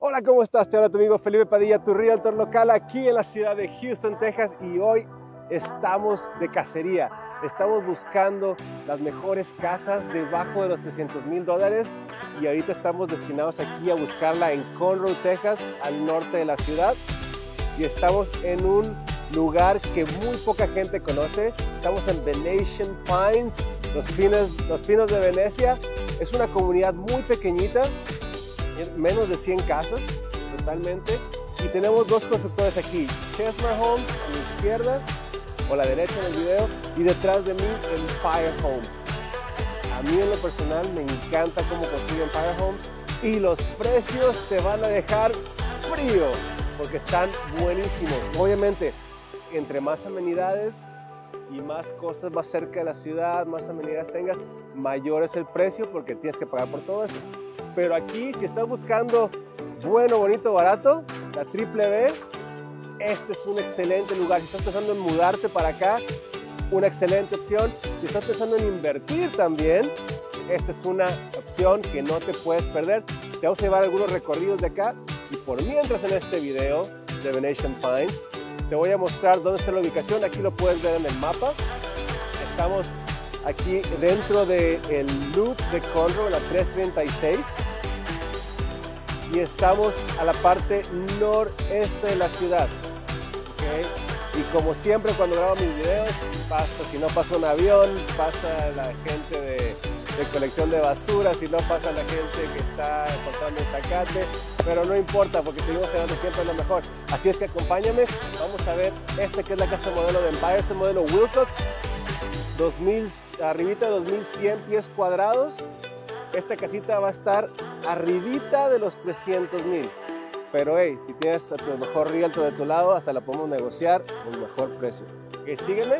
Hola, ¿cómo estás? Te habla tu amigo Felipe Padilla, tu realtor local aquí en la ciudad de Houston, Texas, y hoy estamos de cacería. Estamos buscando las mejores casas debajo de los $300,000 y ahorita estamos destinados aquí a buscarla en Conroe, Texas, al norte de la ciudad, y estamos en un lugar que muy poca gente conoce. Estamos en Venetian Pines, los pinos de Venecia. Es una comunidad muy pequeñita, menos de 100 casas totalmente, y tenemos dos constructores aquí, Chesmer Homes a mi izquierda o a la derecha en el video, y detrás de mí Empire Homes. A mí en lo personal me encanta cómo construyen Empire Homes y los precios te van a dejar frío porque están buenísimos. Obviamente, entre más amenidades y más cosas más cerca de la ciudad, más amenidades tengas, mayor es el precio porque tienes que pagar por todo eso. Pero aquí, si estás buscando bueno, bonito, barato, la Triple B, este es un excelente lugar. Si estás pensando en mudarte para acá, una excelente opción. Si estás pensando en invertir también, esta es una opción que no te puedes perder. Te vamos a llevar algunos recorridos de acá, y por mientras en este video de Venetian Pines, te voy a mostrar dónde está la ubicación. Aquí lo puedes ver en el mapa. Estamos aquí dentro del loop de Conroe, la 336, y estamos a la parte noreste de la ciudad, ¿okay? Y como siempre cuando grabo mis videos, si no pasa un avión, pasa la gente de colección de basura, si no pasa la gente que está cortando el zacate, pero no importa porque seguimos teniendo siempre lo mejor. Así es que acompáñame, vamos a ver esta que es la casa modelo de Empire, es el modelo Wilcox, arribita de 2100 pies cuadrados. Esta casita va a estar arribita de los 300,000, pero hey, si tienes a tu mejor realtor de tu lado, hasta la podemos negociar con un mejor precio. ¿Okay? Sígueme.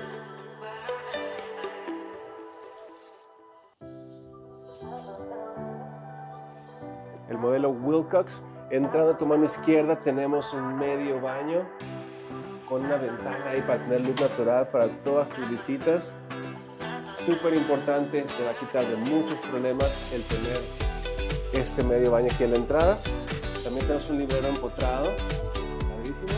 El modelo Wilcox, entrando a tu mano izquierda tenemos un medio baño con una ventana ahí para tener luz natural para todas tus visitas. Súper importante, te va a quitar de muchos problemas el tener este medio baño aquí en la entrada. También tenemos un librero empotrado, padrísimo.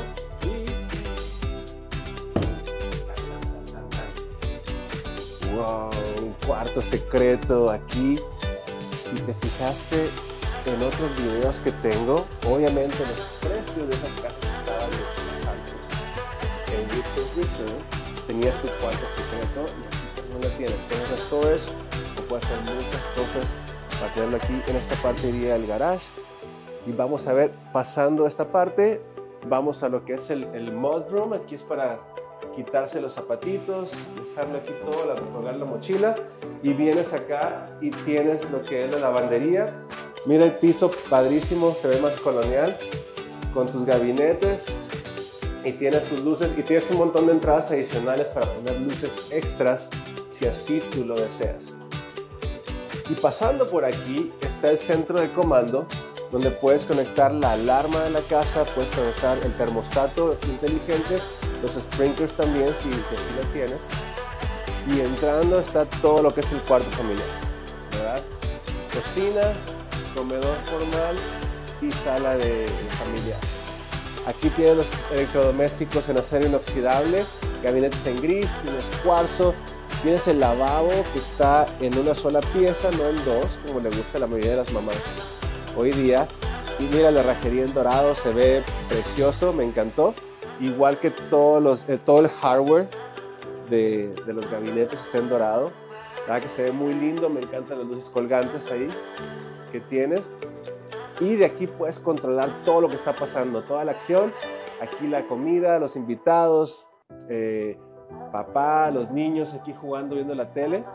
Y wow, un cuarto secreto aquí. Si te fijaste en otros videos que tengo, obviamente los precios de esas casas estaban mucho más altos. En YouTube Research tenías tu cuarto secreto y no lo tienes, tienes los storage, o puedes hacer muchas cosas para tenerlo aquí. En esta parte iría el garage, y vamos a ver, pasando esta parte, vamos a lo que es el mudroom. Aquí es para quitarse los zapatitos, dejarlo aquí todo, colgar la mochila, y vienes acá y tienes lo que es la lavandería. Mira el piso, padrísimo, se ve más colonial, con tus gabinetes, y tienes tus luces, y tienes un montón de entradas adicionales para poner luces extras si así tú lo deseas. Y pasando por aquí está el centro de comando, donde puedes conectar la alarma de la casa, puedes conectar el termostato inteligente, los sprinklers también si así lo tienes. Y entrando está todo lo que es el cuarto familiar, ¿verdad? Cocina, comedor formal y sala de familiar. Aquí tienes los electrodomésticos en acero inoxidable, gabinetes en gris, tienes cuarzo, tienes el lavabo que está en una sola pieza, no en dos, como le gusta a la mayoría de las mamás hoy día. Y mira la herrajería en dorado, se ve precioso, me encantó. Igual que todo el hardware de los gabinetes está en dorado, ¿verdad? Que se ve muy lindo, me encantan las luces colgantes ahí que tienes. Y de aquí puedes controlar todo lo que está pasando, toda la acción. Aquí la comida, los invitados, papá, los niños aquí jugando, viendo la tele.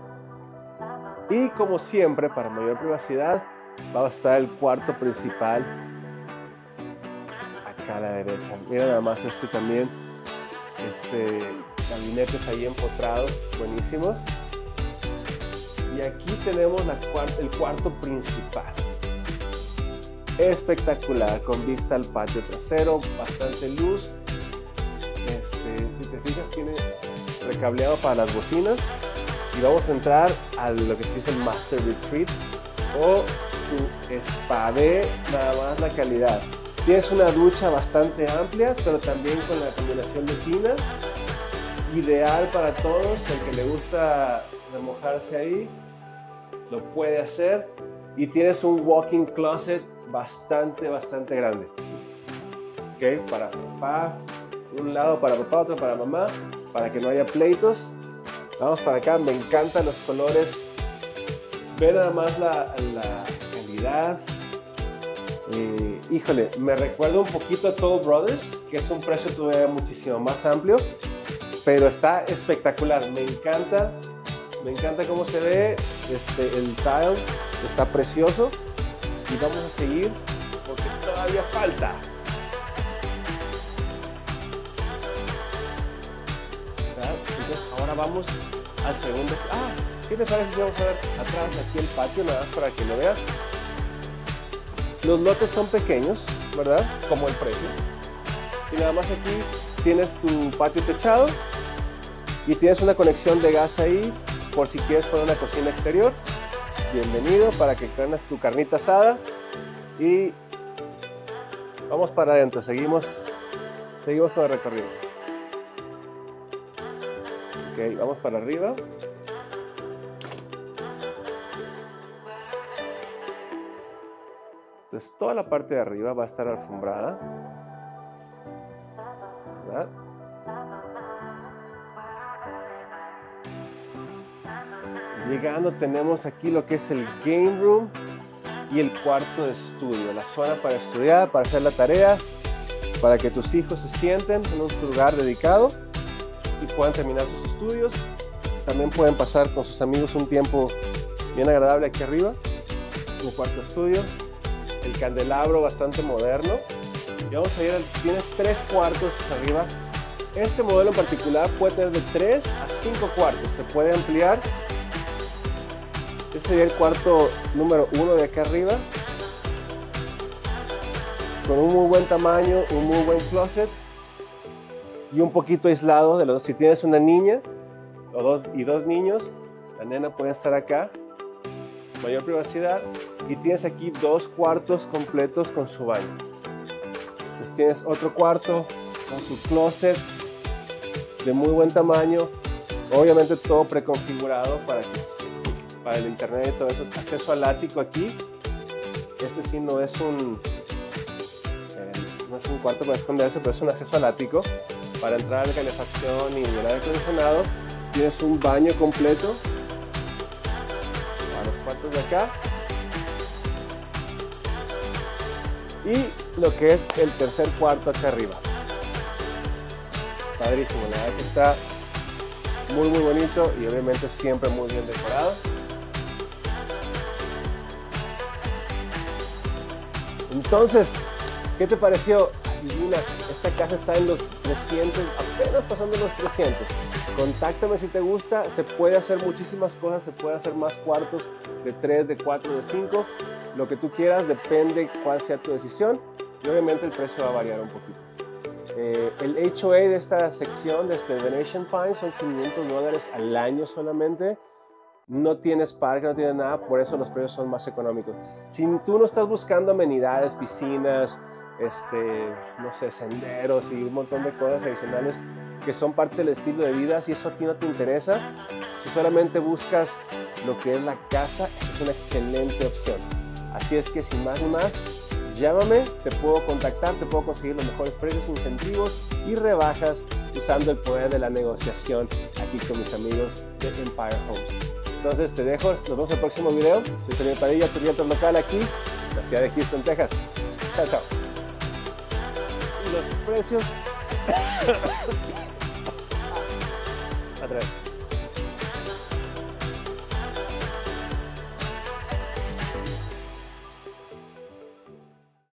Y como siempre, para mayor privacidad, va a estar el cuarto principal acá a la derecha. Mira nada más también, gabinetes ahí empotrados, buenísimos. Y aquí tenemos el cuarto principal. Espectacular, con vista al patio trasero, bastante luz. Si te fijas, tiene recableado para las bocinas. Y vamos a entrar a lo que sí es el Master Retreat, o tu spa. Ve nada más la calidad. Tienes una ducha bastante amplia, pero también con la combinación de tina. Ideal para todos. El que le gusta remojarse ahí, lo puede hacer. Y tienes un walk-in closet bastante grande. Ok, para papá, un lado para papá, otro para mamá, para que no haya pleitos. Vamos para acá, me encantan los colores. Ve nada más la calidad. Híjole, me recuerda un poquito a Toll Brothers, que es un precio todavía muchísimo más amplio, pero está espectacular. Me encanta cómo se ve. El tile está precioso y vamos a seguir porque todavía falta. Entonces ahora vamos al segundo. ¿Qué te parece si vamos a ver atrás aquí el patio, nada más para que lo veas? Los lotes son pequeños, ¿verdad? Como el precio. Y nada más aquí tienes tu patio techado y tienes una conexión de gas ahí por si quieres poner una cocina exterior. Bienvenido para que tengas tu carnita asada. Y vamos para adentro, seguimos con el recorrido. Ok, vamos para arriba. Entonces toda la parte de arriba va a estar alfombrada, ¿verdad? Llegando tenemos aquí lo que es el game room y el cuarto de estudio, la zona para estudiar, para hacer la tarea, para que tus hijos se sienten en un lugar dedicado y puedan terminar sus estudios. También pueden pasar con sus amigos un tiempo bien agradable aquí arriba, en el cuarto de estudio. El candelabro bastante moderno. Y vamos a ir tienes 3 cuartos arriba. Este modelo en particular puede tener de 3 a 5 cuartos. Se puede ampliar. Este sería el cuarto número 1 de acá arriba. Con un muy buen tamaño, un muy buen closet. Y un poquito aislado de los. Si tienes una niña o dos niños, la nena puede estar acá. Mayor privacidad. Y tienes aquí 2 cuartos completos con su baño. Entonces tienes otro cuarto con su closet de muy buen tamaño. Obviamente todo preconfigurado para el internet y todo eso. Acceso al ático aquí. Este sí no es un cuarto para esconderse, pero es un acceso al ático para entrar a calefacción y el aire acondicionado. Tienes un baño completo para los cuartos de acá. Y lo que es el tercer cuarto acá arriba. Padrísimo, la verdad que está muy bonito y obviamente siempre muy bien decorado. Entonces, ¿qué te pareció? Adivina, esta casa está en los 300, apenas pasando los 300. Contáctame si te gusta, se puede hacer muchísimas cosas, se puede hacer más cuartos de 3, de 4, de 5, lo que tú quieras, depende cuál sea tu decisión y obviamente el precio va a variar un poquito. El HOA de esta sección, de este Venetian Pines, son $500 al año solamente. No tienes parque, no tienes nada, por eso los precios son más económicos. Si tú no estás buscando amenidades, piscinas, no sé, senderos y un montón de cosas adicionales que son parte del estilo de vida, si eso a ti no te interesa, si solamente buscas lo que es la casa, es una excelente opción. Así es que sin más ni más, llámame, te puedo contactar, te puedo conseguir los mejores precios, incentivos y rebajas usando el poder de la negociación aquí con mis amigos de Empire Homes. Entonces te dejo, nos vemos en el próximo video. Soy Felipe Padilla, tu realtor local aquí en la ciudad de Houston, Texas. Chao, chao. Y los precios... Otra vez.